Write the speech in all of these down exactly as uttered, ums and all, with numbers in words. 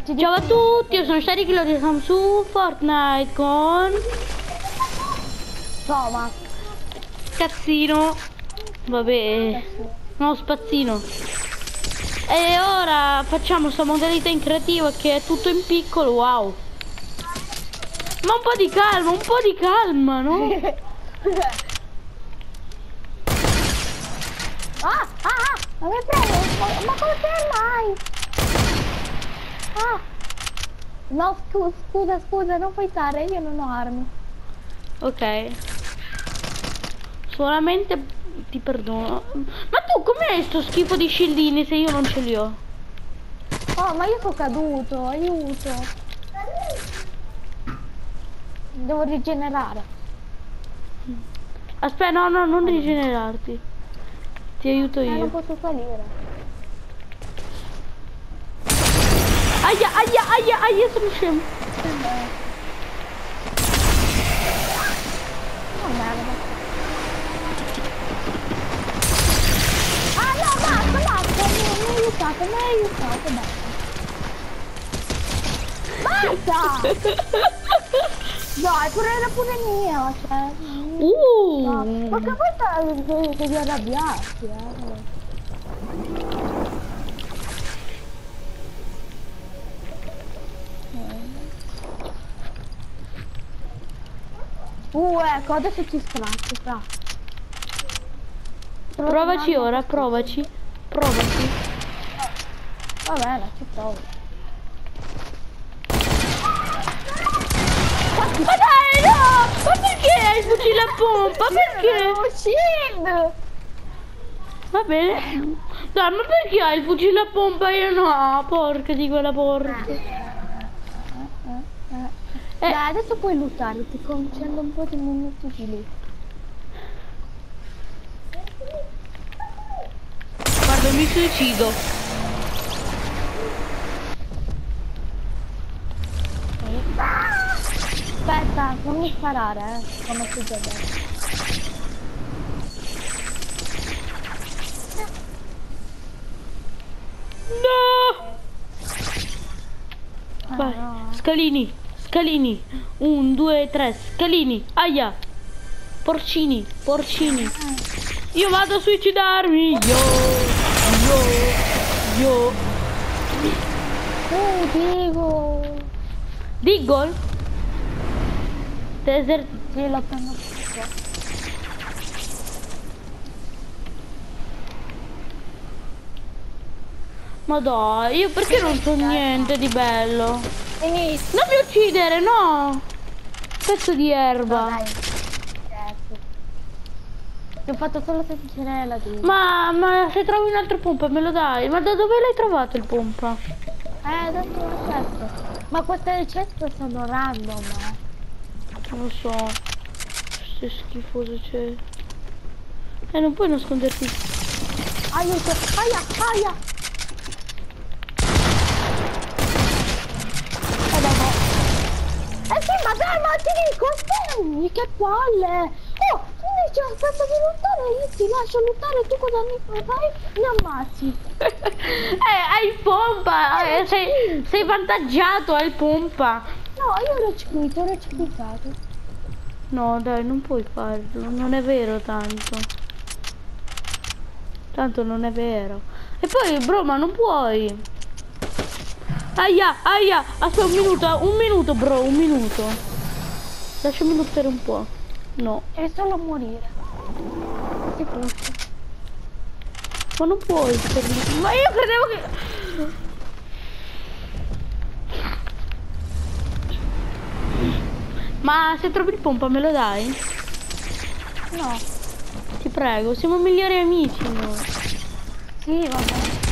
ti Ciao a tutti, io sono Shari, che siamo su Fortnite con Thomas. Cazzino. Vabbè, no, Spazzino. E ora facciamo sta modalità in creativa che è tutto in piccolo, wow. Ma un po' di calma, un po' di calma, no? Ah, ah, ah, ma mi prego, ma, ma come mai? Ah, no, scusa, scusa, scusa, non puoi stare, io non ho armi. Ok. Solamente ti perdono. Ma tu com'è sto schifo di scildini se io non ce li ho? Oh, ma io sono caduto, aiuto. Devo rigenerare. Aspetta, no, no, non rigenerarti. Ti aiuto Eh, non io. posso salire. Aia, aia, aia, aia, sono scemo. Oh, merda. Ah, no, basta, basta, mi mi hai aiutato, mi hai aiutato, basta. Basta! Dai, pure era pure mia, cioè. Uh. No. Ma che poi devi arrabbiarti, eh. Uh, ecco, adesso ci straccio, fra. Provaci ora, provaci. Provaci. Va bene, ci provo. Ma dai, no! Ma perché hai il fucile a pompa? Perché? Shield! Va bene. Dai, ma perché hai il fucile a pompa? Io no, porca di quella porca. Eh. Dai, adesso puoi lottare, ti concedo un po' di minuti di lì. Guarda, mi suicido. Aspetta, non mi sparare, eh, come si deve. No! Ah, Vai, no. scalini, scalini. Un, due, tre, scalini. Aia. Porcini, porcini. Io vado a suicidarmi. Io, io, io. Oh, Diego. Deagle? Desert. Sì, l'ho preso tutto. Ma dai, io perché non so niente di bello? Benissimo. Non mi uccidere, no! Pezzo di erba. Dai. Certo. Ti ho fatto solo sentinella di. Ma, ma se trovi un'altra pompa me lo dai? Ma da dove l'hai trovato il pompa? Eh, adesso lo certo. Ma queste ceste sono random, eh. Non lo so. Che schifoso c'è. Eh, non puoi nasconderti. Aiuto, aia, aia. Eh, vabbè. Eh sì, ma dai, ma ti dico, aspetti, che palle. Oh, tu dici aspetta di lottare, io ti lascio lottare, tu cosa mi fai? Mi ammazzi. Eh, hai pompa. Eh, sei, sei vantaggiato, hai pompa. No, io ero cheat, ero cheatato. No, dai, non puoi farlo. Non è vero tanto. Tanto non è vero. E poi, bro, ma non puoi. Aia, aia. Aspetta un minuto, un minuto, bro, un minuto. Lasciami lottare un po'. No. Devi solo morire. Si fosse. Ma non puoi. Ma io credevo che... Ma se trovi il pompa me lo dai? No. Ti prego, siamo migliori amici noi. Sì, vabbè.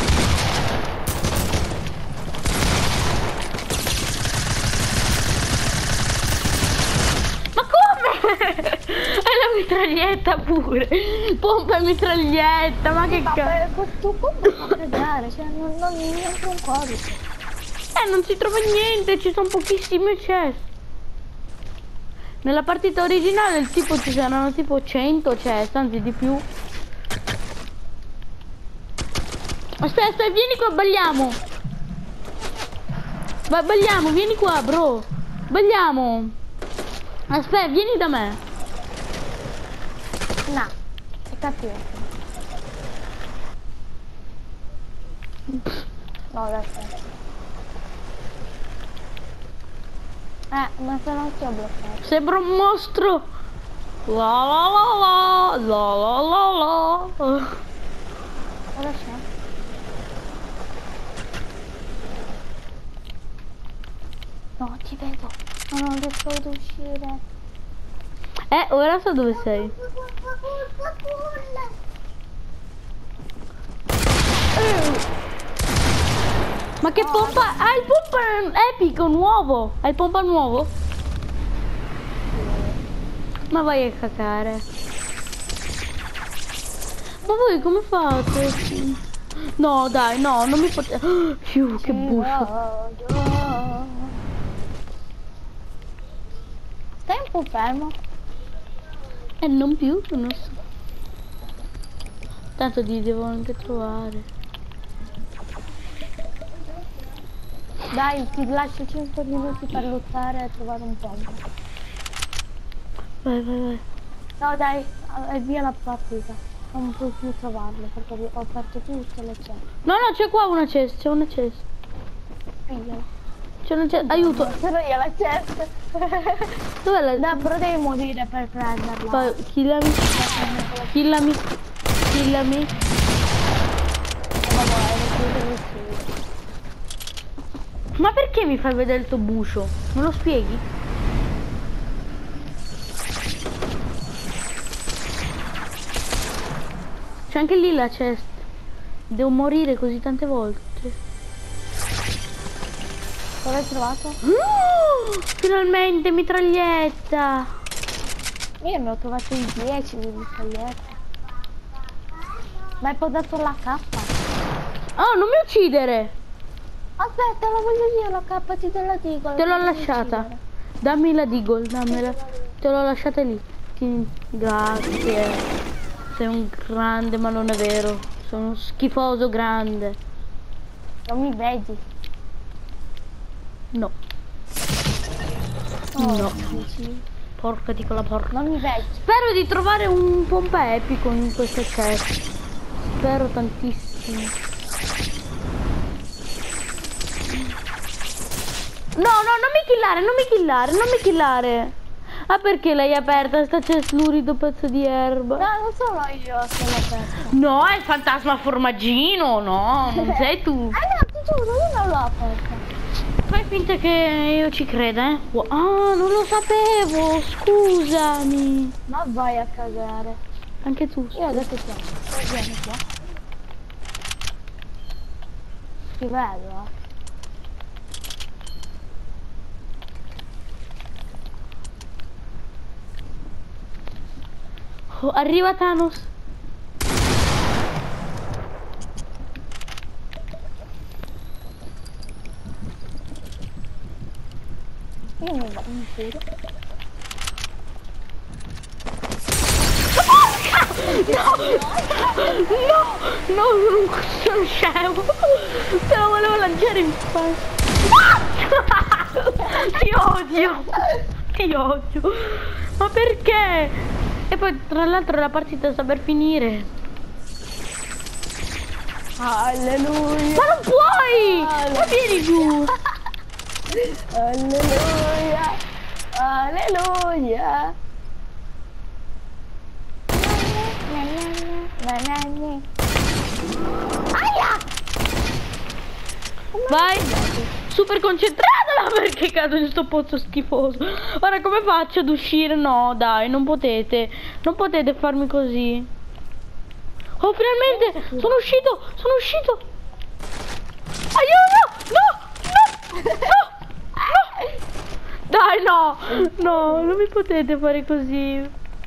Ma come? Hai la mitraglietta pure. Pompa e mitraglietta, ma che cazzo? Questo pompa fa cagare, cioè non, non mi entra un codice. Eh, non si trova niente, ci sono pochissime chest. Nella partita originale il tipo ci saranno tipo cento chest, anzi di più. Aspetta, aspetta, vieni qua, balliamo. Vai, balliamo, vieni qua, bro. Balliamo. Aspetta, vieni da me. No, è capito. No, adesso. Eh, ma se non ti ho bloccato. Sembra un mostro. La la la la la la la la. Cosa c'è? No, ti vedo. Ma non riesco ad uscire. Eh, ora so dove sei. Ma che pompa? Ah, il pompa epico nuovo. Hai il pompa nuovo? Ma vai a cacare. Ma voi come fate? No, dai, no, non mi potete. Oh, fiu, che buffo. Stai un po' fermo. E non più, non so. Tanto li devo anche trovare. Dai, ti lascio cinque minuti per lottare e trovare un pompa. Vai, vai, vai. No, dai, è via la partita. Non puoi più trovarlo perché ho aperto tutte le ceste. No, no, c'è qua una cesta, c'è una cesta. Figlio. C'è una cesta, aiuto. Però io la cesta. Dov'è la... No, però devi morire per prenderla. Vai, killami. Killami. Killami. Ma perché mi fai vedere il tuo bucio? Me lo spieghi? C'è anche lì la cesta. Devo morire così tante volte. Cosa hai trovato? Uh, finalmente mitraglietta. Io ne ho trovato in dieci di mitragliette. Ma hai posato la K? Oh, non mi uccidere. Aspetta, la voglio io la K, ti te la dico. Te l'ho lasciata. Dammi la Deagle, dammela. Te l'ho lasciata lì. Ti... Grazie. Sei un grande, ma non è vero. Sono uno schifoso grande. Non mi vedi? No. Oh, No. dici? Porca di quella porca. Non mi vedi? Spero di trovare un pompa epico in questa chest. Spero tantissimo. No, no, non mi killare, non mi killare, non mi killare. Ah, perché l'hai aperta sta chest lurido pezzo di erba? No, non sono io che l'ho aperta. No, è il fantasma formaggino, no, non sei tu. Ah no, ti giuro, io non l'ho aperta. Fai finta che io ci creda, eh? Ah, non lo sapevo, scusami. Ma vai a cagare. Anche tu. Io ho detto qua. Vieni qua. Ti vedo, eh. Oh, arriva Thanos. Io mi vado in giro. No, no, non sono scemo. Te lo volevo lanciare in faccia. Ti odio. Ti odio. Ma perché? E poi tra l'altro la partita sta per finire. Alleluia. Ma non puoi! Ma vieni giù! Alleluia. Alleluia. Aia! Vai! Super concentrata perché cado in sto pozzo schifoso. Ora come faccio ad uscire? No, dai, non potete. Non potete farmi così. Oh, finalmente! Sono uscito! Sono uscito! Aiuto! No! No! No! No! Dai, no! No, non mi potete fare così.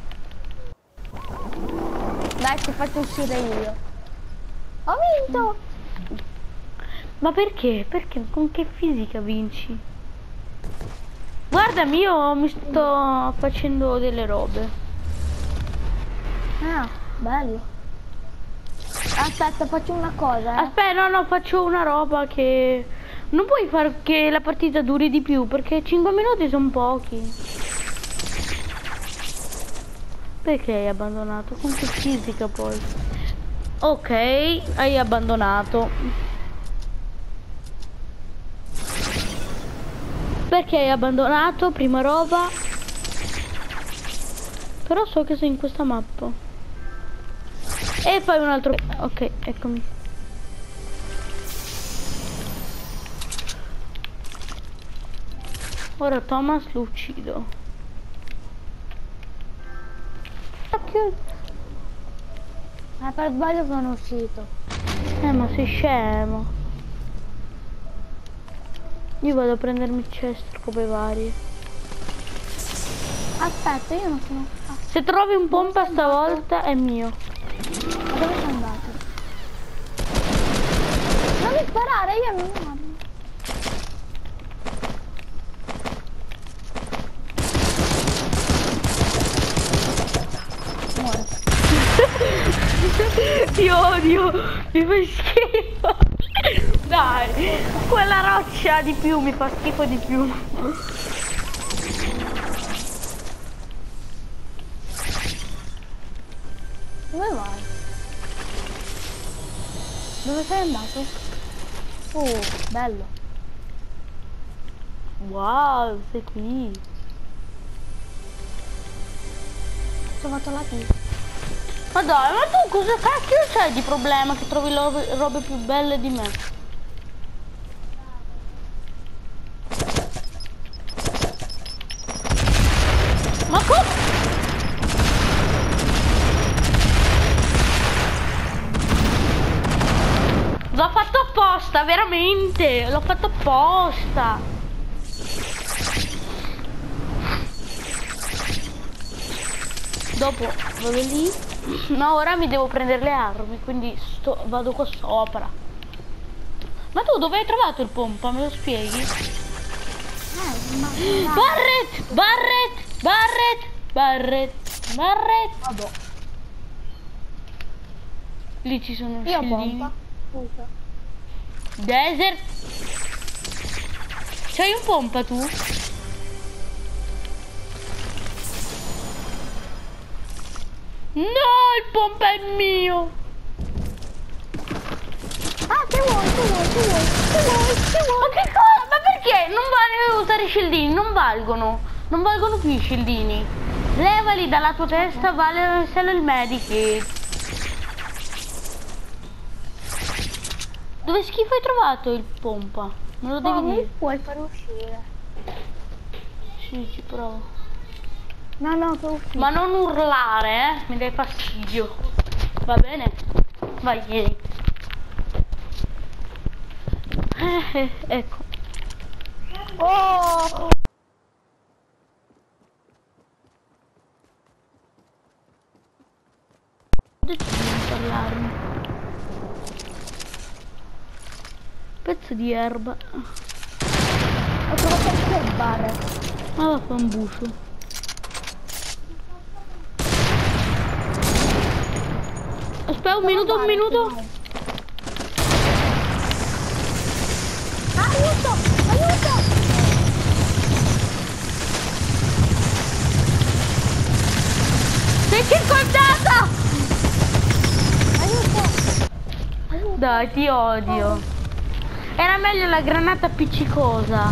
Dai, ti faccio uscire io. Ho vinto! Ma perché? Perché? Con che fisica vinci? Guardami, io mi sto facendo delle robe. Ah, bello. Aspetta, faccio una cosa, eh. Aspetta, no, no, faccio una roba che... Non puoi far che la partita duri di più perché cinque minuti sono pochi. Perché hai abbandonato? Con che fisica poi? Ok, hai abbandonato. Perché hai abbandonato? Prima roba. Però so che sei in questa mappa. E fai un altro. Ok, eccomi. Ora Thomas lo uccido. Ma per sbaglio sono uscito. Eh ma sei scemo. Io vado a prendermi il cesto, come varie. Aspetta, io non sono... Ah, Se trovi un pompa stavolta è mio. ma dove sei andato? Non mi sparare, io non ho armi. Ti odio, mi fai schifo. Dai, quella roccia di più mi fa schifo di più. Dove vai? Dove sei andato? Oh, bello. Wow, sei qui. Ho trovato la pista. Ma dai, ma tu cosa cacchio c'hai di problema che trovi robe, robe più belle di me? Ma cosa? L'ho fatto apposta, veramente, l'ho fatto apposta. Dopo vado lì, ma ora mi devo prendere le armi, quindi sto, vado qua sopra. Ma tu dove hai trovato il pompa? Me lo spieghi? Eh, ma... Barret! Barret! Barret! Barret! Barret! Vabbè. Lì ci sono Io scellini. pompa. Scusa. Desert! C'hai un pompa tu? No, il pompa è mio! Ah, che vuoi, che vuoi, che vuoi, che vuoi, che vuoi? Ma che cosa? Ma perché? Non vale usare i scildini, non valgono. Non valgono più i scildini. Levali dalla tua testa, vale solo il medikit. Dove schifo hai trovato il pompa? Me lo devi No, dire. mi puoi far uscire. Sì, ci provo. No, no, che uscire. Ma non urlare, eh? Mi dai fastidio. Va bene? Vai, vieni. Eh, eh, ecco. Oh! Decido di non parlarmi. Pezzo di erba. Ho trovato anche il bar. Ma va fa un bucio. Aspetta un minuto, un minuto. Aiuto! Aiuto! Sei circondata! Aiuto! Aiuto! Dai, ti odio. Era meglio la granata appiccicosa.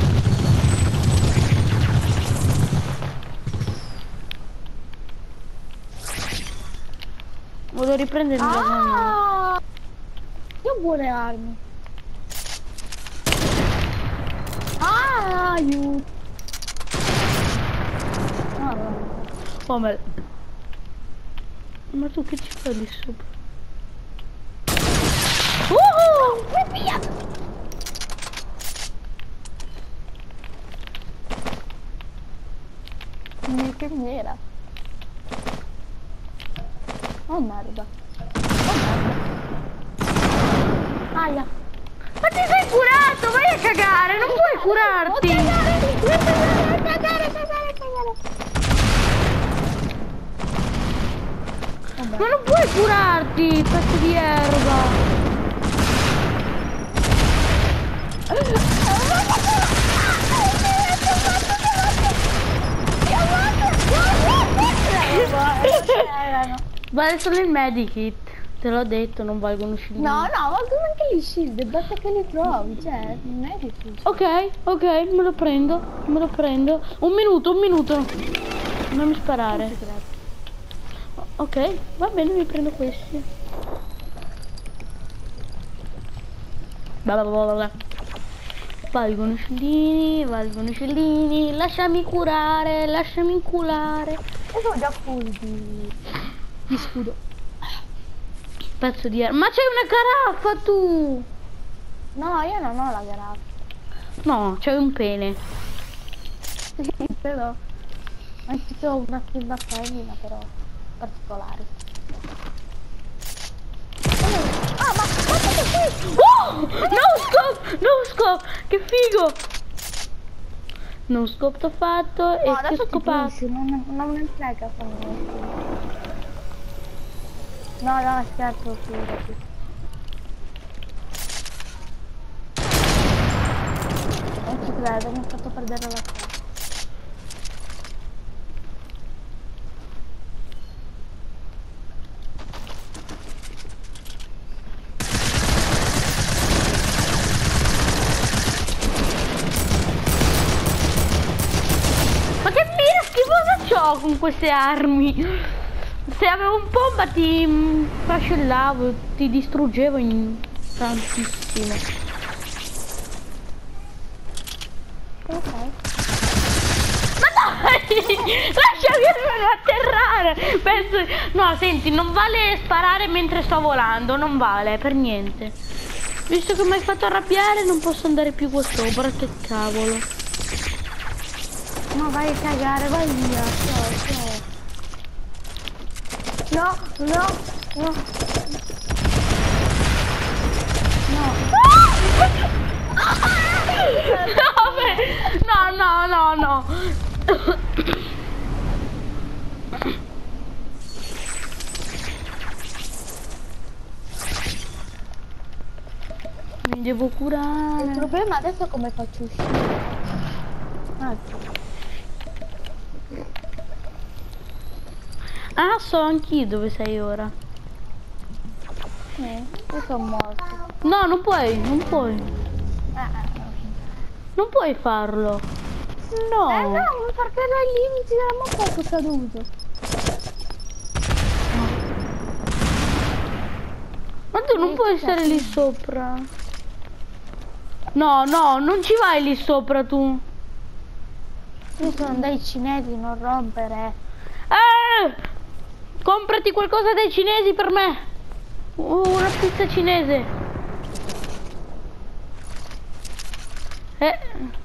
Volevo riprendere il granata. Ah! Io ho buone armi. Ah, aiuto! No, no. Oh, ma... ma tu che ci fai lì sopra? Uh! Vai via! Che nera. Oh merda. Oh merda. Aia. Ma ti sei curato, vai a cagare, non puoi curarti. Cagare, cagare, cagare, cagare. Ma non puoi curarti, pezzo di erba. Vale solo il medikit, te l'ho detto, non valgono shield. No, no, valgono anche gli shield, basta che li trovi, cioè, non è difficile. Ok, ok, me lo prendo, me lo prendo. Un minuto, un minuto. Non mi sparare. Ok, va bene, mi prendo questi. Bla bla bla bla. Valgono scellini, valgono scellini. Lasciami curare, lasciami inculare. Io sono già full di, di scudo. Pezzo di arma. Ma c'hai una caraffa tu! No, io non ho la garaffa. No, c'hai un pene. Sì, però. Anche se ho una scuda femmina, però particolare. Ah, ma guarda che qui! Oh! No scope! No scope! Che figo! No scope t'ho fatto No, e ti ho adesso ti scopato. pulisci, non, non me ne frega con me. No, no, scherzo, figurati. Non ci credo, mi ha fatto perdere la testa. Ma che mira schifosa c'ho con queste armi? Se avevo un pompa ti mm, fascellavo, ti distruggevo in tantissimo. Ok. Ma dai! Lasciami atterrare! Penso... No, senti, non vale sparare mentre sto volando, non vale, per niente. Visto che mi hai fatto arrabbiare non posso andare più qua sopra, che cavolo. Ma vai a cagare, vai via. Ciao, ciao. No, no, no. No. No, no, no, no. Mi devo curare. Il problema adesso è come faccio uscire. Ah, Ah, so anch'io dove sei ora. sì, io sono morto. No, non puoi, non puoi. Eh, eh, Non puoi farlo. No. eh no, perché dai limiti della mappa sono caduto. Ma tu non Eh, puoi che stare cazzo? lì sopra. No, no, non ci vai lì sopra tu. Io sono dai cinesi, non rompere. Eh! Comprati qualcosa dai cinesi per me. Uh, una pizza cinese. Eh.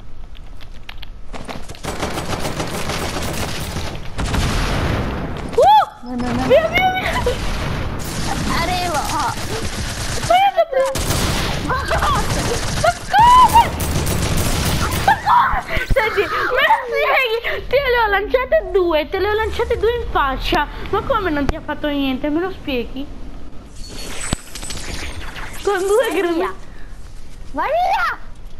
Uh! No, no, no. Via, via, via! Arrivo. Vai a sapere! Ma come? Ma come? Senti, me la spieghi? Te le ho lanciate due, te le ho lanciate due in faccia. Ma come non ti ha fatto niente? Me lo spieghi? Con due Vai grandi... via. Vai via!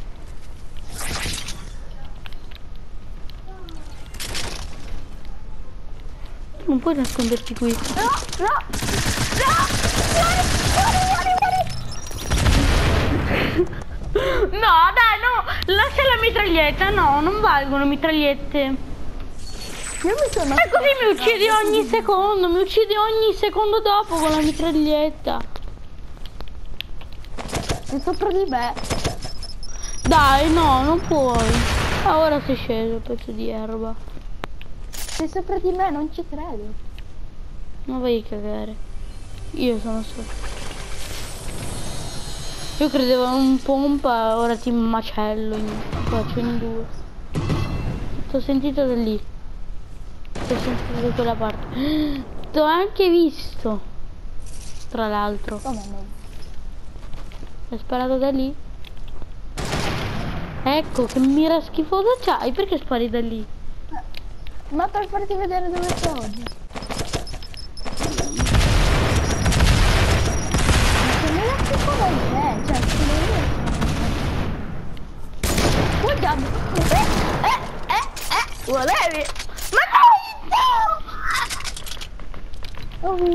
Non puoi nasconderti qui. No, no, no! Vieni, vieni, vieni, vieni! No, dai, no! Lascia la mitraglietta. No, non valgono mitragliette. Io mi sono... E così mi uccidi ogni secondo. Mi uccidi ogni secondo dopo con la mitraglietta. Sei sopra di me. Dai, no, non puoi. Ah, ora sei sceso, pezzo di erba. Sei sopra di me, non ci credo. Non vai a cagare. Io sono sopra. Io credevo a un pompa, ora ti macello, in... faccio in due. T'ho sentito da lì. T'ho sentito da quella parte. T'ho anche visto. Tra l'altro. Come no? Hai sparato da lì? Ecco, che mira schifosa c'hai, perché spari da lì? Ma per farti vedere dove sono. Ma che me la schifosa c'è? Cioè, se non riesco. jump. Eh, eh, eh, eh, volevi? Ma dai, no! Oh, oh,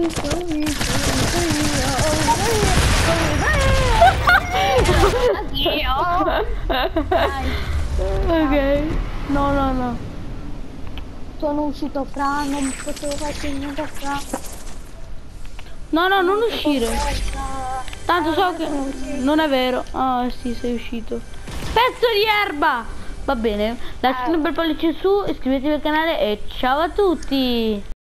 Ok. No, no, no. Sono uscito fra, non potevo fare niente fra. No, no, non uscire. Tanto so che non è vero. Ah, sì, sei uscito. Pezzo di erba! Va bene. Lasciate un bel pollice in su, iscrivetevi al canale e ciao a tutti!